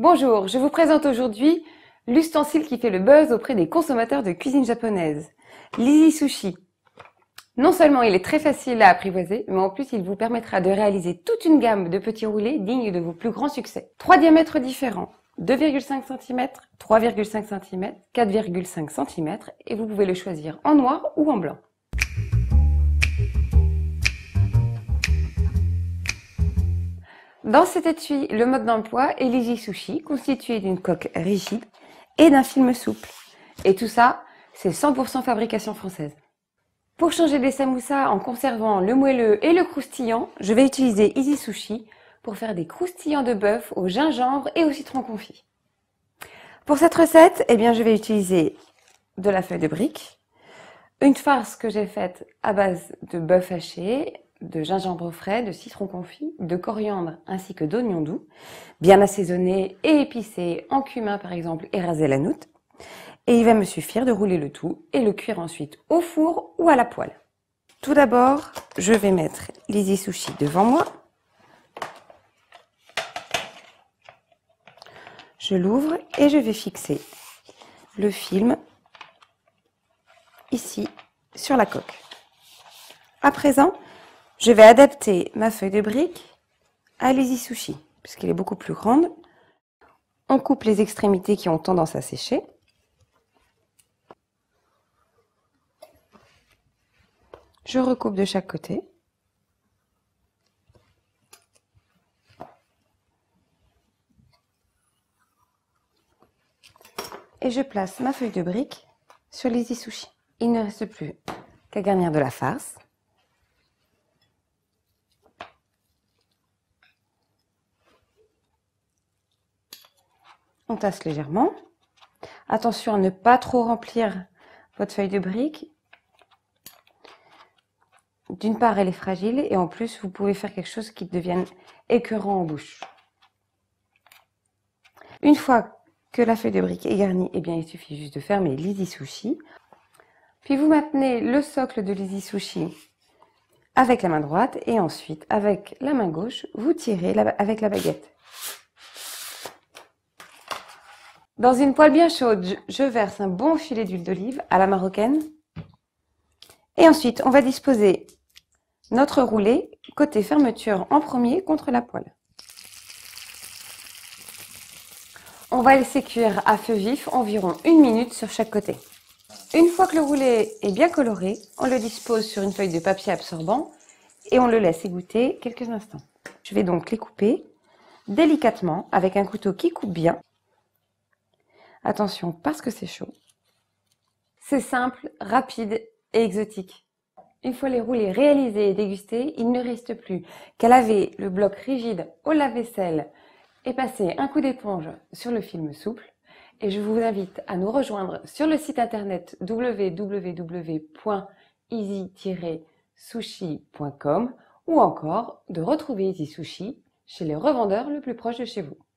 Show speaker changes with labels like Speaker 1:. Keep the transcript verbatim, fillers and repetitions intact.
Speaker 1: Bonjour, je vous présente aujourd'hui l'ustensile qui fait le buzz auprès des consommateurs de cuisine japonaise, l'Easy Sushi. Non seulement il est très facile à apprivoiser, mais en plus il vous permettra de réaliser toute une gamme de petits roulés dignes de vos plus grands succès. Trois diamètres différents, deux virgule cinq centimètres, trois virgule cinq centimètres, quatre virgule cinq centimètres et vous pouvez le choisir en noir ou en blanc. Dans cet étui, le mode d'emploi est l'Easy Sushi, constitué d'une coque rigide et d'un film souple. Et tout ça, c'est cent pour cent fabrication française. Pour changer des samoussas en conservant le moelleux et le croustillant, je vais utiliser Easy Sushi pour faire des croustillants de bœuf au gingembre et au citron confit. Pour cette recette, eh bien, je vais utiliser de la feuille de brique, une farce que j'ai faite à base de bœuf haché, de gingembre frais, de citron confit, de coriandre ainsi que d'oignons doux, bien assaisonné et épicé en cumin par exemple et rasé la noute. Et il va me suffire de rouler le tout et le cuire ensuite au four ou à la poêle. Tout d'abord, je vais mettre l'Easy Sushi devant moi. Je l'ouvre et je vais fixer le film ici sur la coque. À présent, je vais adapter ma feuille de brique à l'Easy Sushi, puisqu'elle est beaucoup plus grande. On coupe les extrémités qui ont tendance à sécher. Je recoupe de chaque côté. Et je place ma feuille de brique sur l'Easy Sushi. Il ne reste plus qu'à garnir de la farce. On tasse légèrement. Attention à ne pas trop remplir votre feuille de brique. D'une part, elle est fragile et en plus, vous pouvez faire quelque chose qui devienne écœurant en bouche. Une fois que la feuille de brique est garnie, eh bien, il suffit juste de fermer l'Easy Sushi. Puis vous maintenez le socle de l'Easy Sushi avec la main droite et ensuite, avec la main gauche, vous tirez avec la baguette. Dans une poêle bien chaude, je verse un bon filet d'huile d'olive à la marocaine. Et ensuite, on va disposer notre roulé côté fermeture en premier contre la poêle. On va laisser cuire à feu vif environ une minute sur chaque côté. Une fois que le roulé est bien coloré, on le dispose sur une feuille de papier absorbant et on le laisse égoutter quelques instants. Je vais donc les couper délicatement avec un couteau qui coupe bien. Attention parce que c'est chaud. C'est simple, rapide et exotique. Une fois les roulés réalisés et dégustés, il ne reste plus qu'à laver le bloc rigide au lave-vaisselle et passer un coup d'éponge sur le film souple. Et je vous invite à nous rejoindre sur le site internet w w w point easy tiret sushi point com ou encore de retrouver Easy Sushi chez les revendeurs le plus proche de chez vous.